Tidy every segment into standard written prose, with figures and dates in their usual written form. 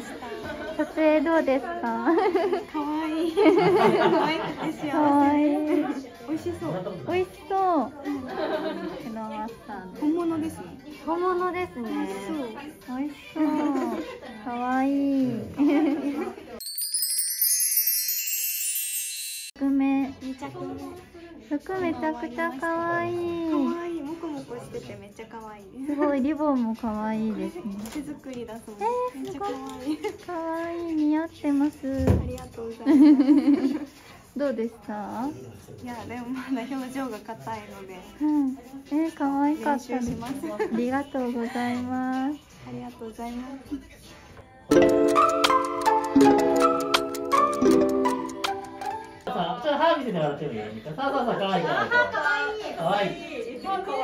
撮影どうですか？ 可愛い。可愛くて幸せ。 可愛い。 美味しそう。 美味しそう。クロワッサン。 本物ですね。 本物ですね。 そう。 美味しそう。可愛い。服めちゃくちゃ可愛い。 可愛い。モコモコしててめっちゃ可愛い。 すごいリボンも可愛いですね。 手作りだそうです。めっちゃ可愛い。 可愛い、似合ってます。 ありがとうございます。 どうでした？ いやでもまだ表情が硬いので。 うん。可愛かったです。 練習します。 ありがとうございます。 ありがとうございます。 ちょっと歯見せてもらってもいい？そう、可愛い可愛い。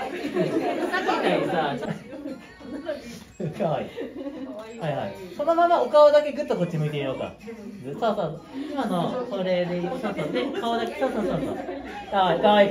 可愛い。はいはい。そのままお顔だけぐっとこっち向いてみようか。そうそう。今のこれで、そうそうで顔だけ、そう。可愛い。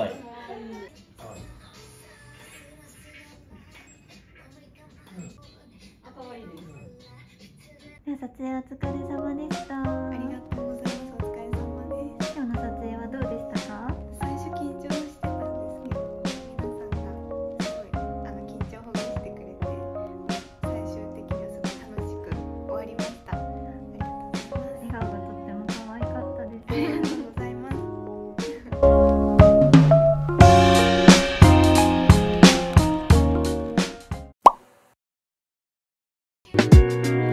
撮影お疲れ様でした。 ありがとうございます。お疲れ様です。 今日の撮影はどうでしたか？ 最初緊張してたんですけど、皆さんがすごい緊張ほぐしてくれて、最終的にはすごい楽しく終わりました。ありがとうございます。 笑顔がとっても可愛かったです。 ありがとうございます。 「